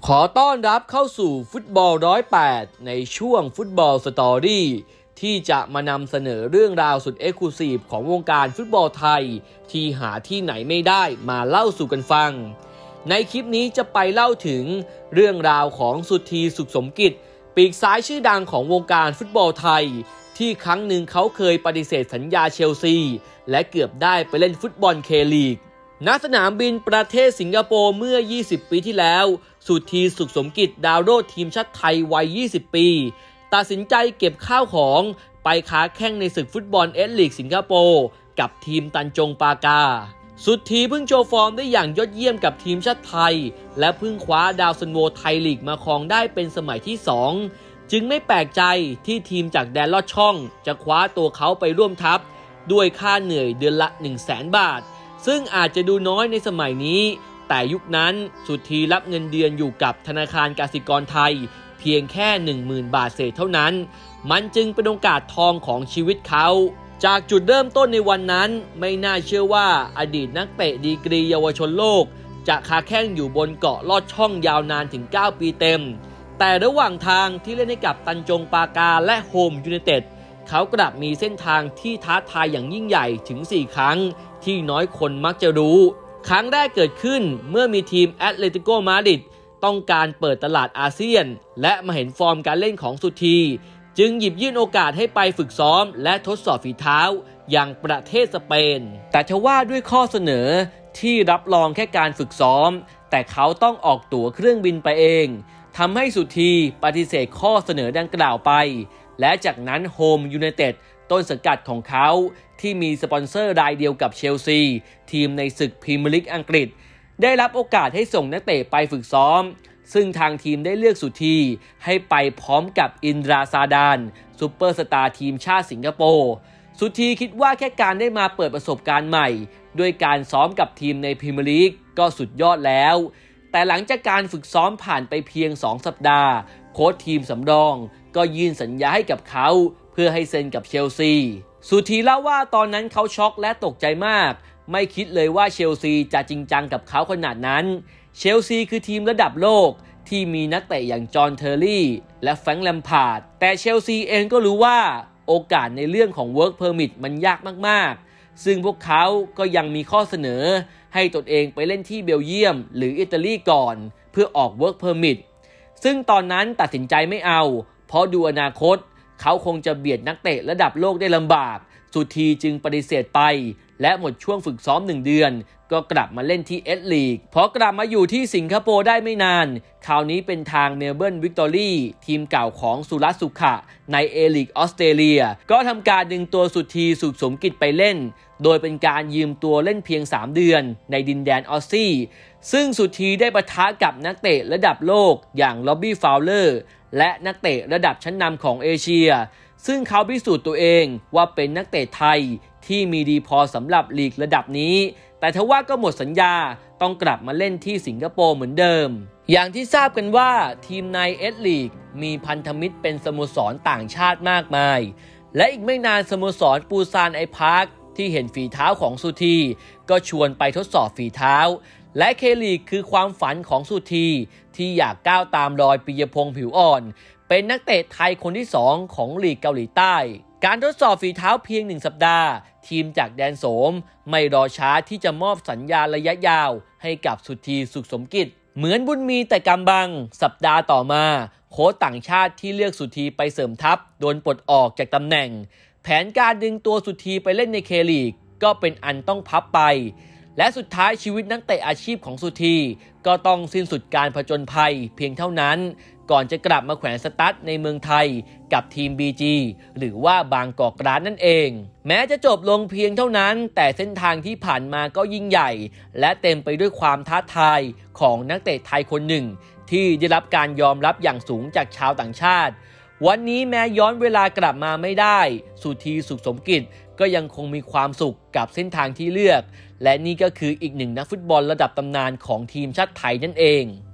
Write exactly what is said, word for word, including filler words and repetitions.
ขอต้อนรับเข้าสู่ฟุตบอลร้อยแปดในช่วงฟุตบอลสตอรี่ที่จะมานำเสนอเรื่องราวสุดเอ็กซ์คลูซีฟของวงการฟุตบอลไทยที่หาที่ไหนไม่ได้มาเล่าสู่กันฟังในคลิปนี้จะไปเล่าถึงเรื่องราวของสุทธีสุขสมกิจปีกซ้ายชื่อดังของวงการฟุตบอลไทยที่ครั้งหนึ่งเขาเคยปฏิเสธสัญญาเชลซีและเกือบได้ไปเล่นฟุตบอลเคลีกณสนามบินประเทศสิงคโปร์เมื่อยี่สิบปีที่แล้วสุทธีสุขสมกิจดาวโรจน์ทีมชาติไทยวัยยี่สิบปีตัดสินใจเก็บข้าวของไปค้าแข่งในศึกฟุตบอลเอสลีกสิงคโปร์กับทีมตันจงปากาสุทธีเพิ่งโชว์ฟอร์มได้อย่างยอดเยี่ยมกับทีมชาติไทยและเพิ่งคว้าดาวซันโวไทยลีกมาครองได้เป็นสมัยที่สองจึงไม่แปลกใจที่ทีมจากแดนลอดช่องจะคว้าตัวเขาไปร่วมทัพด้วยค่าเหนื่อยเดือนละ หนึ่งแสน บาทซึ่งอาจจะดูน้อยในสมัยนี้แต่ยุคนั้นสุทธีรับเงินเดือนอยู่กับธนาคารกสิกรไทยเพียงแค่ หนึ่งหมื่น บาทเศษเท่านั้นมันจึงเป็นโอกาสทองของชีวิตเขาจากจุดเริ่มต้นในวันนั้นไม่น่าเชื่อว่าอดีตนักเตะดีกรีเยาวชนโลกจะค้าแข่งอยู่บนเกาะลอดช่องยาวนานถึงเก้าปีเต็มแต่ระหว่างทางที่เล่นให้กับตันจงปากาและโฮมยูไนเต็ดเขากลับมีเส้นทางที่ท้าทายอย่างยิ่งใหญ่ถึงสี่ครั้งที่น้อยคนมักจะรู้ครั้งแรกเกิดขึ้นเมื่อมีทีมแอตเลติโกมาดริดต้องการเปิดตลาดอาเซียนและมาเห็นฟอร์มการเล่นของสุทธีจึงหยิบยื่นโอกาสให้ไปฝึกซ้อมและทดสอบฝีเท้าอย่างประเทศสเปนแต่ทว่าด้วยข้อเสนอที่รับรองแค่การฝึกซ้อมแต่เขาต้องออกตั๋วเครื่องบินไปเองทำให้สุทธีปฏิเสธข้อเสนอดังกล่าวไปและจากนั้นโฮมยูไนเต็ดต้นสังกัดของเขาที่มีสปอนเซอร์รายเดียวกับเชลซีทีมในศึกพรีเมียร์ลีกอังกฤษได้รับโอกาสให้ส่งนักเตะไปฝึกซ้อมซึ่งทางทีมได้เลือกสุทธีให้ไปพร้อมกับอินดราซาดานซูเปอร์สตาร์ทีมชาติสิงคโปร์สุทธีคิดว่าแค่การได้มาเปิดประสบการณ์ใหม่ด้วยการซ้อมกับทีมในพรีเมียร์ลีกก็สุดยอดแล้วแต่หลังจากการฝึกซ้อมผ่านไปเพียงสองสัปดาห์โค้ชทีมสำรองก็ยื่นสัญญาให้กับเขาเพื่อให้เซ็นกับเชลซีสุทธีเล่าว่าตอนนั้นเขาช็อกและตกใจมากไม่คิดเลยว่าเชลซีจะจริงจังกับเขาขนาดนั้นเชลซีคือทีมระดับโลกที่มีนักเตะอย่างจอห์นเทอร์รี่และแฟรงค์แลมพาร์ดแต่เชลซีเองก็รู้ว่าโอกาสในเรื่องของ Work Permit มันยากมากๆซึ่งพวกเขาก็ยังมีข้อเสนอให้ตนเองไปเล่นที่เบลเยียมหรืออิตาลีก่อนเพื่อออก Work Permit ซึ่งตอนนั้นตัดสินใจไม่เอาเพราะดูอนาคตเขาคงจะเบียดนักเตะระดับโลกได้ลำบากสุทธีจึงปฏิเสธไปและหมดช่วงฝึกซ้อมหนึ่งเดือนก็กลับมาเล่นที่เอสลีกพอกลับมาอยู่ที่สิงคโปร์ได้ไม่นานคราวนี้เป็นทางเมลเบิร์นวิกตอรี่ทีมเก่าของสุรัตน์สุขะในเอลีกออสเตรเลียก็ทำการดึงตัวสุทธีสุขสมกิจไปเล่นโดยเป็นการยืมตัวเล่นเพียงสามเดือนในดินแดนออสซี่ซึ่งสุทธีได้ปะทะกับนักเตะระดับโลกอย่างล็อบบี้ฟาวเลอร์และนักเตะระดับชั้นนำของเอเชียซึ่งเขาพิสูจน์ตัวเองว่าเป็นนักเตะไทยที่มีดีพอสำหรับลีกระดับนี้แต่ทว่าก็หมดสัญญาต้องกลับมาเล่นที่สิงคโปร์เหมือนเดิมอย่างที่ทราบกันว่าทีมในเอสลีกมีพันธมิตรเป็นสโมสรต่างชาติมากมายและอีกไม่นานสโมสรปูซานไอพาร์คที่เห็นฝีเท้าของสุทธีก็ชวนไปทดสอบฝีเท้าและเคลีกคือความฝันของสุทธีที่อยากก้าวตามรอยปิยพงษ์ผิวอ่อนเป็นนักเตะไทยคนที่สองของลีกเกาหลีใต้การทดสอบฝีเท้าเพียงหนึ่งสัปดาห์ทีมจากแดนโสมไม่รอช้าที่จะมอบสัญญาระยะยาวให้กับสุทธีสุขสมกิจเหมือนบุญมีแต่กำบังสัปดาห์ต่อมาโค้ชต่างชาติที่เลือกสุทธีไปเสริมทัพโดนปลดออกจากตำแหน่งแผนการดึงตัวสุทธีไปเล่นในเคลีกก็เป็นอันต้องพับไปและสุดท้ายชีวิตนักเตะอาชีพของสุทธีก็ต้องสิ้นสุดการผจญภัยเพียงเท่านั้นก่อนจะกลับมาแขวนสตั๊ดในเมืองไทยกับทีม บี จี หรือว่าบางกอกกราดนั่นเองแม้จะจบลงเพียงเท่านั้นแต่เส้นทางที่ผ่านมาก็ยิ่งใหญ่และเต็มไปด้วยความท้าทายของนักเตะไทยคนหนึ่งที่ได้รับการยอมรับอย่างสูงจากชาวต่างชาติวันนี้แม้ย้อนเวลากลับมาไม่ได้สุทธีสุขสมกิจก็ยังคงมีความสุขกับเส้นทางที่เลือกและนี่ก็คืออีกหนึ่งนักฟุตบอลระดับตำนานของทีมชาติไทยนั่นเอง